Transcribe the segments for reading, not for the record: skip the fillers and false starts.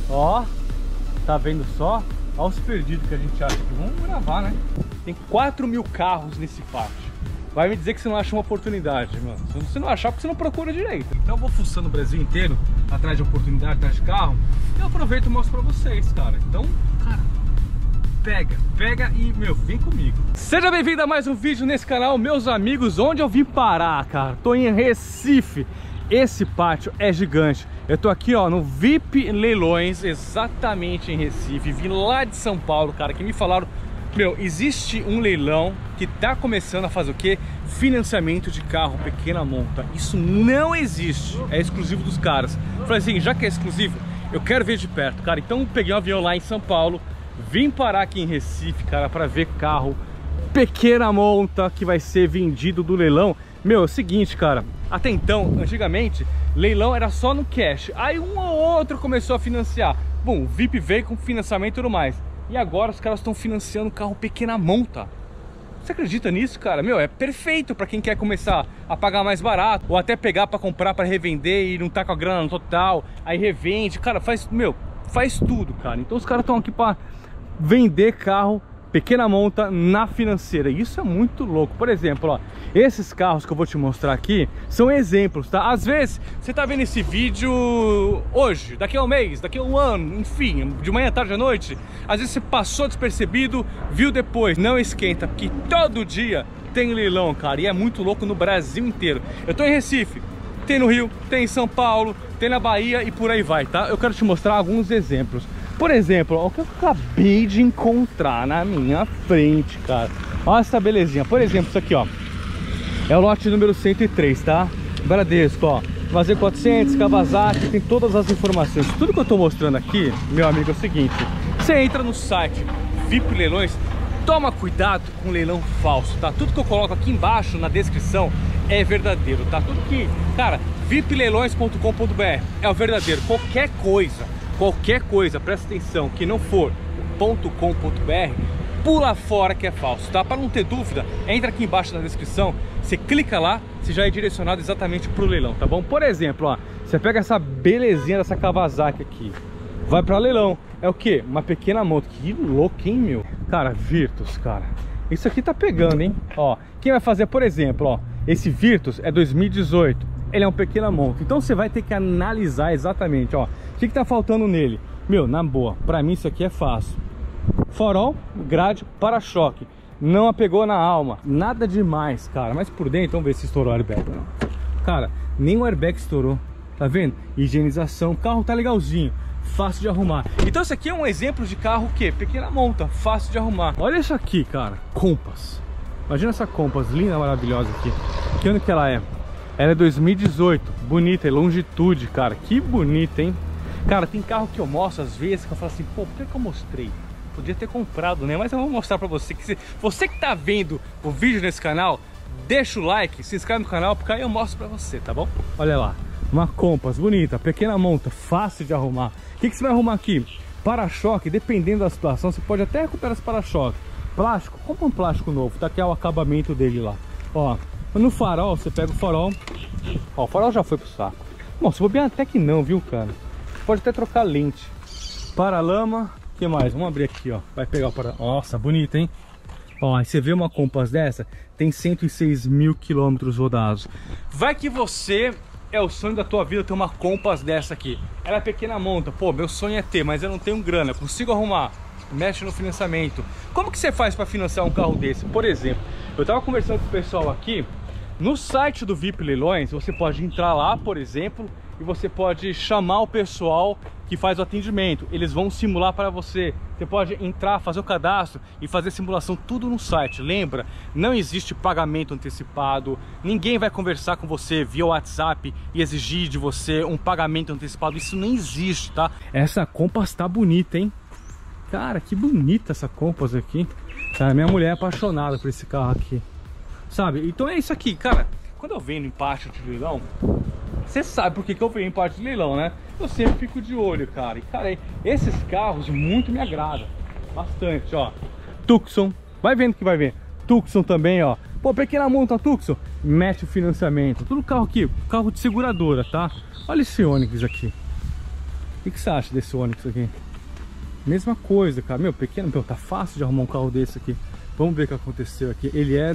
Ó, tá vendo só? Olha os perdidos que a gente acha aqui. Vamos gravar, né? Tem 4.000 carros nesse pátio. Vai me dizer que você não acha uma oportunidade, mano. Se você não achar, porque você não procura direito. Então eu vou fuçando o Brasil inteiro, atrás de oportunidade, atrás de carro. E eu aproveito e mostro pra vocês, cara. Então, cara, pega e, meu, vem comigo. Seja bem-vindo a mais um vídeo nesse canal, meus amigos. Onde eu vim parar, cara? Tô em Recife. Esse pátio é gigante. Eu tô aqui, ó, no VIP Leilões, exatamente em Recife. Vim lá de São Paulo, cara, que me falaram... Meu, existe um leilão que tá começando a fazer o quê? Financiamento de carro pequena monta. Isso não existe, é exclusivo dos caras. Falei assim, já que é exclusivo, eu quero ver de perto, cara. Então peguei um avião lá em São Paulo, vim parar aqui em Recife, cara, pra ver carro pequena monta que vai ser vendido do leilão. Meu, é o seguinte, cara, até então, antigamente, leilão era só no cash. Aí um ou outro começou a financiar. Bom, o VIP veio com financiamento e tudo mais. E agora os caras estão financiando carro pequena monta. Você acredita nisso, cara? Meu, é perfeito para quem quer começar a pagar mais barato, ou até pegar para comprar, para revender e não tá com a grana no total, aí revende. Cara, faz tudo, cara. Então os caras estão aqui para vender carro pequena monta na financeira. Isso é muito louco. Por exemplo, ó, esses carros que eu vou te mostrar aqui são exemplos, tá? Às vezes você tá vendo esse vídeo hoje, daqui a um mês, daqui a um ano, enfim, de manhã, tarde à noite. Às vezes você passou despercebido, viu depois. Não esquenta, porque todo dia tem leilão, cara. E é muito louco no Brasil inteiro. Eu tô em Recife, tem no Rio, tem em São Paulo, tem na Bahia e por aí vai, tá? Eu quero te mostrar alguns exemplos. Por exemplo, ó, o que eu acabei de encontrar na minha frente, cara. Olha essa belezinha. Por exemplo, isso aqui, ó, é o lote número 103, tá? Bradesco, ó, Vazio 400, Kawasaki, tem todas as informações. Tudo que eu tô mostrando aqui, meu amigo, é o seguinte. Você entra no site VIP Leilões, toma cuidado com leilão falso, tá? Tudo que eu coloco aqui embaixo na descrição é verdadeiro, tá? Tudo que, cara, vipleilões.com.br é o verdadeiro. Qualquer coisa, presta atenção, que não for .com.br, pula fora que é falso, tá? Para não ter dúvida, entra aqui embaixo na descrição, você clica lá, você já é direcionado exatamente pro leilão, tá bom? Por exemplo, ó, você pega essa belezinha dessa Kawasaki aqui, vai para leilão, é o que? Uma pequena moto. Que louco, hein, meu? Cara, Virtus, cara, isso aqui tá pegando, hein? Ó, quem vai fazer, por exemplo, ó, esse Virtus é 2018, ele é um pequena monta, então você vai ter que analisar exatamente, ó, o que tá faltando nele. Meu, na boa, pra mim isso aqui é fácil. Farol, grade, para-choque, não apegou na alma, nada demais, cara. Mas por dentro, vamos ver se estourou o airbag ou não. Cara, nem o airbag estourou, tá vendo? Higienização, o carro tá legalzinho, fácil de arrumar. Então esse aqui é um exemplo de carro que pequena monta, fácil de arrumar. Olha isso aqui, cara, Compass. Imagina essa Compass linda, maravilhosa aqui. Que ano que ela é? Ela é 2018, bonita, é Longitude, cara, que bonita, hein? Cara, tem carro que eu mostro às vezes que eu falo assim, pô, por que eu mostrei? Podia ter comprado, né? Mas eu vou mostrar pra você que você que tá vendo o vídeo nesse canal, deixa o like, se inscreve no canal, porque aí eu mostro pra você, tá bom? Olha lá, uma Compass bonita, pequena monta, fácil de arrumar. O que você vai arrumar aqui? Para-choque, dependendo da situação, você pode até recuperar esse para-choque. Plástico, compra um plástico novo, tá aqui é o acabamento dele lá. Ó, no farol, você pega o farol. Ó, o farol já foi pro saco. Bom, se bobear até que não, viu, cara? Pode até trocar lente. Para-lama, o que mais? Vamos abrir aqui, ó. Vai pegar o para... Nossa, bonito, hein? Ó, aí você vê uma Compass dessa, tem 106.000 quilômetros rodados. Vai que você é o sonho da tua vida ter uma Compass dessa aqui. Ela é pequena monta, pô, meu sonho é ter, mas eu não tenho grana, consigo arrumar. Mexe no financiamento. Como que você faz para financiar um carro desse? Por exemplo, eu tava conversando com o pessoal aqui. No site do VIP Leilões, você pode entrar lá, por exemplo, e você pode chamar o pessoal que faz o atendimento. Eles vão simular para você. Você pode entrar, fazer o cadastro e fazer simulação tudo no site. Lembra, não existe pagamento antecipado. Ninguém vai conversar com você via WhatsApp e exigir de você um pagamento antecipado. Isso nem existe, tá? Essa Compass tá bonita, hein? Cara, que bonita essa Compass aqui. Cara, minha mulher é apaixonada por esse carro aqui, sabe? Então é isso aqui, cara. Quando eu venho em pátio de leilão, você sabe por que eu venho em pátio de leilão, né? Eu sempre fico de olho, cara. E, cara, esses carros muito me agradam. Bastante, ó. Tucson, vai vendo que vai ver. Tucson também, ó. Pô, pequena monta Tucson, mete o financiamento. Tudo carro aqui, carro de seguradora, tá? Olha esse Onix aqui. O que você acha desse Onix aqui? Mesma coisa, cara. Meu, pequeno, meu, tá fácil de arrumar um carro desse aqui. Vamos ver o que aconteceu aqui. Ele é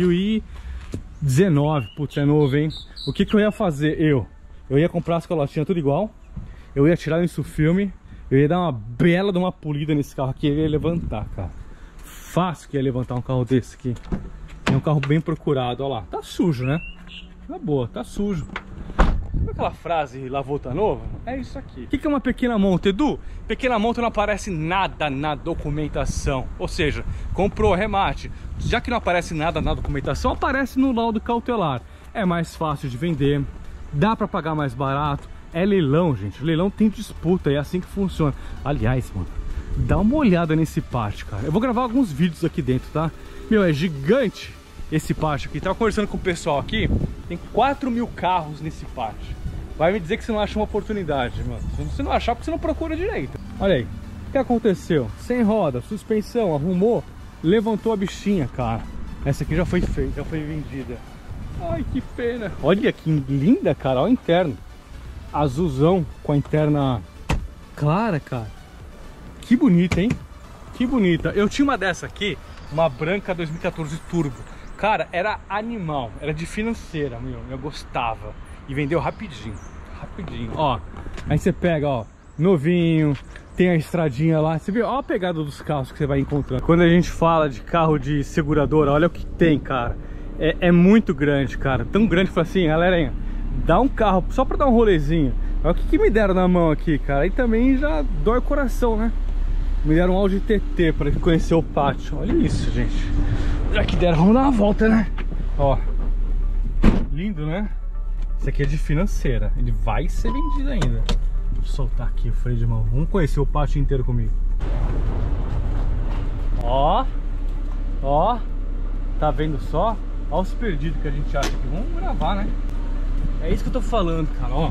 2019. Putz, é novo, hein? O que eu ia fazer? Eu ia comprar as calotinhas tudo igual. Eu ia tirar isso filme. Eu ia dar uma bela de uma polida nesse carro aqui. Ele ia levantar, cara. Fácil que ia levantar um carro desse aqui. É um carro bem procurado, olha lá. Tá sujo, né? Na boa, tá sujo. Sabe aquela frase, lavou tá novo? É isso aqui. O que é uma pequena monta, Edu? Pequena monta não aparece nada na documentação. Ou seja, comprou remate. Já que não aparece nada na documentação, aparece no laudo cautelar. É mais fácil de vender, dá pra pagar mais barato. É leilão, gente. Leilão tem disputa, é assim que funciona. Aliás, mano, dá uma olhada nesse pátio, cara. Eu vou gravar alguns vídeos aqui dentro, tá? Meu, é gigante esse pátio aqui. Tava conversando com o pessoal aqui. Tem 4 mil carros nesse pátio. Vai me dizer que você não acha uma oportunidade, mano. Se você não achar, porque você não procura direito. Olha aí. O que aconteceu? Sem roda, suspensão, arrumou, levantou a bichinha, cara. Essa aqui já foi feita, já foi vendida. Ai, que pena. Olha que linda, cara. Olha o interno. Azulzão com a interna clara, cara. Que bonita, hein? Que bonita. Eu tinha uma dessa aqui, uma branca 2014 turbo. Cara, era animal, era de financeira, meu, eu gostava. E vendeu rapidinho, rapidinho. Ó, aí você pega, ó, novinho, tem a estradinha lá. Você vê, ó a pegada dos carros que você vai encontrando. Quando a gente fala de carro de seguradora, olha o que tem, cara. É muito grande, cara. Tão grande que fala assim, galerinha, dá um carro só pra dar um rolezinho. Olha o que me deram na mão aqui, cara. Aí também já dói o coração, né? Me deram um Audi TT para conhecer o pátio. Olha isso, gente. Já que deram, vamos dar uma volta, né? Ó, lindo, né? Esse aqui é de financeira. Ele vai ser vendido ainda. Vou soltar aqui o freio de mão. Vamos conhecer o pátio inteiro comigo. Ó, ó, tá vendo só? Olha os perdidos que a gente acha aqui. Vamos gravar, né? É isso que eu tô falando, cara. Ó,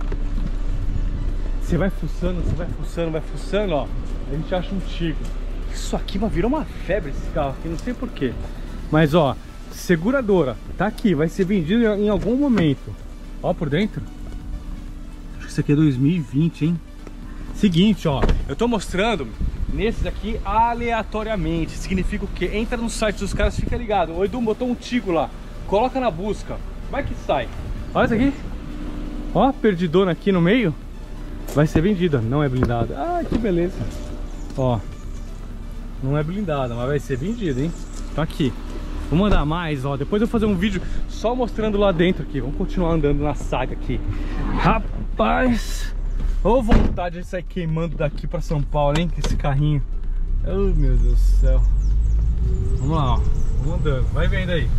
você vai fuçando, vai fuçando, ó. A gente acha um Tigre. Isso aqui virou uma febre esse carro aqui, não sei porquê. Mas ó, seguradora, tá aqui, vai ser vendido em algum momento. Ó por dentro. Acho que isso aqui é 2020, hein? Seguinte, ó, eu tô mostrando nesses aqui aleatoriamente. Significa o quê? Entra no site dos caras, fica ligado. O Edu botou um Tigre lá, coloca na busca. Vai que sai. Olha isso aqui. Ó, perdidona aqui no meio. Vai ser vendida, não é blindada. Ah, que beleza. Ó, não é blindada, mas vai ser vendida, hein? Tá aqui. Vou mandar mais, ó. Depois eu vou fazer um vídeo só mostrando lá dentro aqui. Vamos continuar andando na saga aqui. Rapaz, ô vontade de sair queimando daqui pra São Paulo, hein? Com esse carrinho. Oh, meu Deus do céu. Vamos lá, ó. Vamos andando, vai vendo aí.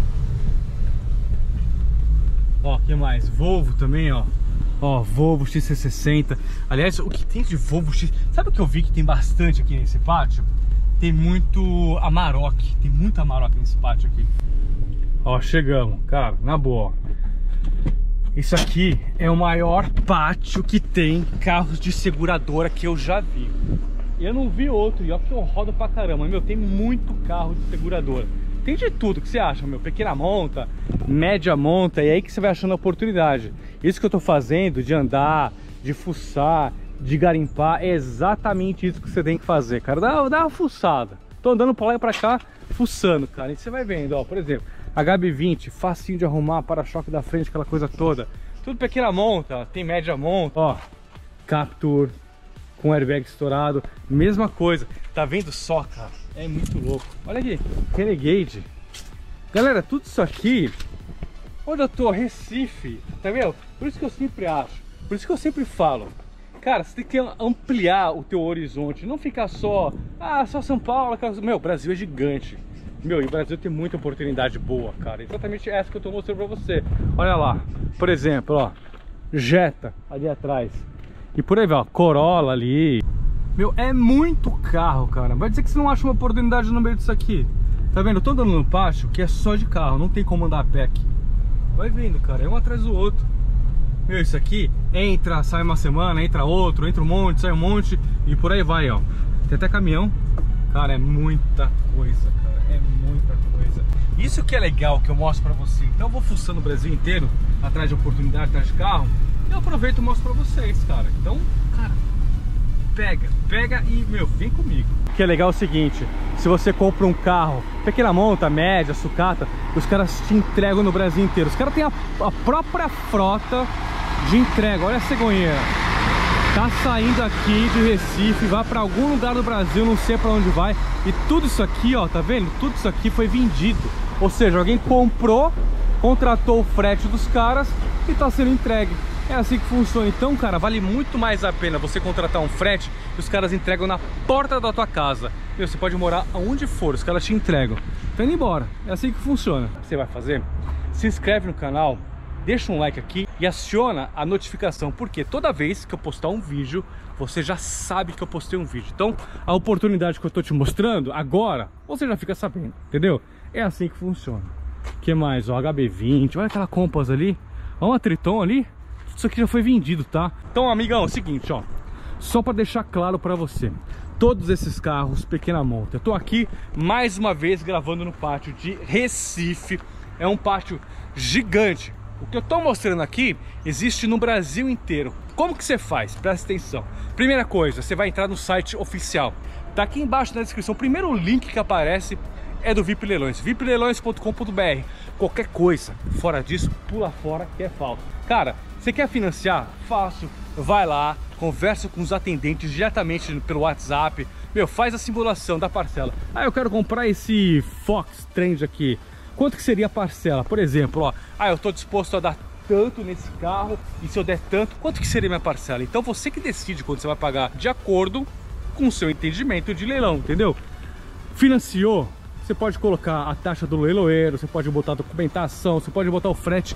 Ó, que mais? Volvo também, ó. Ó, Volvo XC60. Aliás, o que tem de Volvo X... Sabe o que eu vi que tem bastante aqui nesse pátio? Tem muito Amarok. Tem muito Amarok nesse pátio aqui. Ó, chegamos. Cara, na boa. Isso aqui é o maior pátio que tem carros de seguradora que eu já vi. Eu não vi outro. E ó que eu rodo pra caramba. Meu, tem muito carro de seguradora. Tem de tudo. O que você acha, meu? Pequena monta, média monta. E aí que você vai achando a oportunidade. Isso que eu tô fazendo, de andar, de fuçar, de garimpar, é exatamente isso que você tem que fazer, cara. Dá uma fuçada. Tô andando pra lá e pra cá, fuçando, cara. E você vai vendo, ó, por exemplo, HB20, facinho de arrumar, para-choque da frente, aquela coisa toda. Tudo pequena monta, tem média monta, ó. Captur, com airbag estourado, mesma coisa. Tá vendo só, cara? É muito louco. Olha aqui, Renegade. Galera, tudo isso aqui... Onde eu tô, Recife, tá vendo? Por isso que eu sempre acho, por isso que eu sempre falo, cara, você tem que ampliar o teu horizonte, não ficar só, só São Paulo, meu, o Brasil é gigante, meu, e o Brasil tem muita oportunidade boa, cara, exatamente essa que eu tô mostrando pra você. Olha lá, por exemplo, ó, Jetta ali atrás, e por aí vai, ó, Corolla ali, meu, é muito carro, cara, vai dizer que você não acha uma oportunidade no meio disso aqui, tá vendo? Eu tô andando no pátio que é só de carro, não tem como andar a pé aqui. Vai vendo, cara, é um atrás do outro. Meu, isso aqui entra, sai uma semana, entra outro, entra um monte, sai um monte e por aí vai, ó. Tem até caminhão. Cara, é muita coisa, cara, é muita coisa. Isso que é legal, que eu mostro pra você. Então eu vou fuçando o Brasil inteiro, atrás de oportunidade, atrás de carro, e eu aproveito e mostro pra vocês, cara. Então, cara, pega e, meu, vem comigo. O que é legal é o seguinte, se você compra um carro, pequena monta, média, sucata, os caras te entregam no Brasil inteiro. Os caras têm a própria frota de entrega. Olha a cegonheira. Tá saindo aqui de Recife, vai pra algum lugar do Brasil, não sei pra onde vai. E tudo isso aqui, ó, tá vendo? Tudo isso aqui foi vendido. Ou seja, alguém comprou, contratou o frete dos caras e tá sendo entregue. É assim que funciona. Então, cara, vale muito mais a pena você contratar um frete e os caras entregam na porta da tua casa. Meu, você pode morar aonde for, os caras te entregam. Tá indo embora. É assim que funciona. O que você vai fazer? Se inscreve no canal, deixa um like aqui e aciona a notificação, porque toda vez que eu postar um vídeo, você já sabe que eu postei um vídeo. Então, a oportunidade que eu tô te mostrando agora, você já fica sabendo, entendeu? É assim que funciona. O que mais? Ó, HB20, olha aquela Compass ali, olha uma Triton ali. Isso aqui já foi vendido, tá? Então, amigão, é o seguinte, ó, só para deixar claro para você, todos esses carros pequena monta, eu tô aqui mais uma vez gravando no pátio de Recife. É um pátio gigante. O que eu tô mostrando aqui existe no Brasil inteiro. Como que você faz? Presta atenção. Primeira coisa, você vai entrar no site oficial. Tá aqui embaixo na descrição. O primeiro link que aparece é do VIP Leilões, vipleilões.com.br. Qualquer coisa fora disso, pula fora, que é falta. Cara, você quer financiar? Fácil. Vai lá, conversa com os atendentes diretamente pelo WhatsApp. Meu, faz a simulação da parcela. Ah, eu quero comprar esse Fox Trend aqui. Quanto que seria a parcela? Por exemplo, ó, eu tô disposto a dar tanto nesse carro, e se eu der tanto, quanto que seria minha parcela? Então você que decide quanto você vai pagar de acordo com o seu entendimento de leilão, entendeu? Financiou, você pode colocar a taxa do leiloeiro, você pode botar a documentação, você pode botar o frete,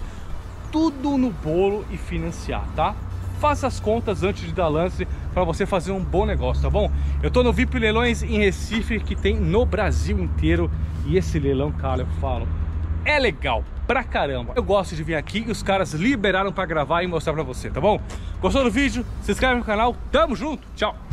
tudo no bolo e financiar, tá? Faça as contas antes de dar lance para você fazer um bom negócio, tá bom? Eu tô no VIP Leilões em Recife, que tem no Brasil inteiro. E esse leilão, cara, eu falo, é legal pra caramba. Eu gosto de vir aqui e os caras liberaram pra gravar e mostrar pra você, tá bom? Gostou do vídeo? Se inscreve no canal, tamo junto, tchau!